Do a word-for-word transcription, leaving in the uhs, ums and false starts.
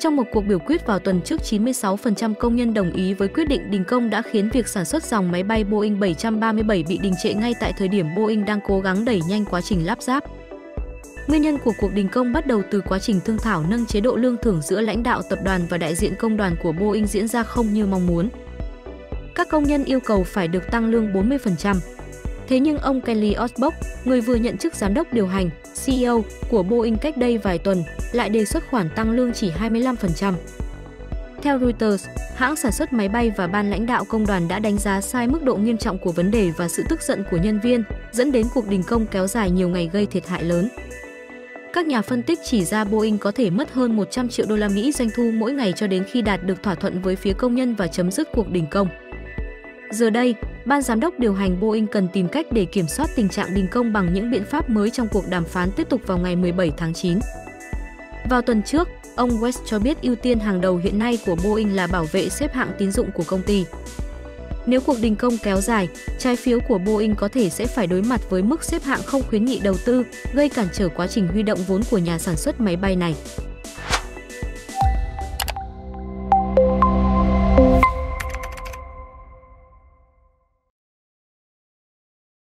Trong một cuộc biểu quyết vào tuần trước, chín mươi sáu phần trăm công nhân đồng ý với quyết định đình công đã khiến việc sản xuất dòng máy bay Boeing bảy trăm ba mươi bảy bị đình trệ ngay tại thời điểm Boeing đang cố gắng đẩy nhanh quá trình lắp ráp. Nguyên nhân của cuộc đình công bắt đầu từ quá trình thương thảo nâng chế độ lương thưởng giữa lãnh đạo tập đoàn và đại diện công đoàn của Boeing diễn ra không như mong muốn. Các công nhân yêu cầu phải được tăng lương bốn mươi phần trăm. Thế nhưng ông Kelly Osborne, người vừa nhận chức giám đốc điều hành, xê e ô của Boeing cách đây vài tuần, lại đề xuất khoản tăng lương chỉ hai mươi lăm phần trăm. Theo Reuters, hãng sản xuất máy bay và ban lãnh đạo công đoàn đã đánh giá sai mức độ nghiêm trọng của vấn đề và sự tức giận của nhân viên, dẫn đến cuộc đình công kéo dài nhiều ngày gây thiệt hại lớn. Các nhà phân tích chỉ ra Boeing có thể mất hơn một trăm triệu đô la Mỹ doanh thu mỗi ngày cho đến khi đạt được thỏa thuận với phía công nhân và chấm dứt cuộc đình công. Giờ đây, ban giám đốc điều hành Boeing cần tìm cách để kiểm soát tình trạng đình công bằng những biện pháp mới trong cuộc đàm phán tiếp tục vào ngày mười bảy tháng chín. Vào tuần trước, ông West cho biết ưu tiên hàng đầu hiện nay của Boeing là bảo vệ xếp hạng tín dụng của công ty. Nếu cuộc đình công kéo dài, trái phiếu của Boeing có thể sẽ phải đối mặt với mức xếp hạng không khuyến nghị đầu tư, gây cản trở quá trình huy động vốn của nhà sản xuất máy bay này.